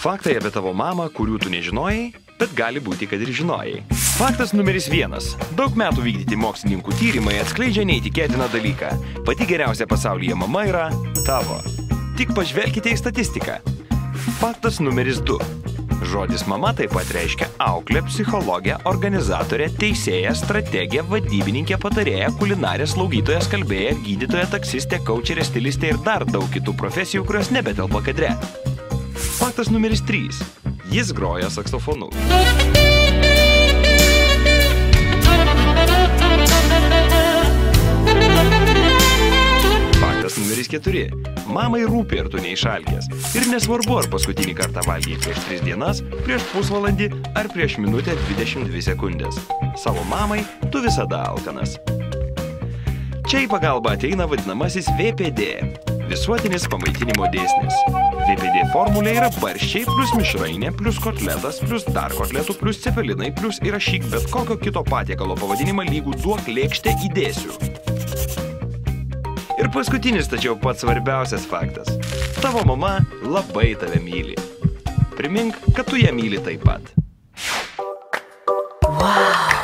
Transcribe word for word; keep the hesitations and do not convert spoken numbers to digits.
Faktai apie tavo mamą, kurių tu nežinojai, bet gali būti, kad ir žinojai. Faktas numeris vienas. Daug metų vykdyti mokslininkų tyrimai atskleidžia neįtikėtiną dalyką. Pati geriausia pasaulyje mama yra tavo. Tik pažvelkite į statistiką. Faktas numeris du. Žodis mama taip pat reiškia auklė, psichologė, organizatorė, teisėja, strategė, vadybininkė, patarėja, kulinarė, slaugytoja, skalbėja, gydytoja, taksistė, kaučerė, stilistė ir dar daug kitų profesijų, kurios nebetelpa kadre. Faktas numeris trys. Jis groja saksofonu. Faktas numeris keturi. Mamai rūpi, ar tu neišalkęs. Ir nesvarbu, ar paskutinį kartą valgiai prieš tris dienas, prieš pusvalandį ar prieš minutę dvidešimt dvi sekundės. Savo mamai tu visada alkanas. Čia į pagalbą ateina vadinamasis V P D – visuotinis pamaitinimo dėsnis. V P D formulė yra barščiai plus mišrainė plus kotletas plus dar kotletų plus cepelinai plus įrašyk bet kokio kito patiekalo pavadinimą lygų duok lėkštę įdėsiu. Ir paskutinis, tačiau pats svarbiausias faktas. Tavo mama labai tave myli. Primink, kad tu ją myli taip pat. Wow!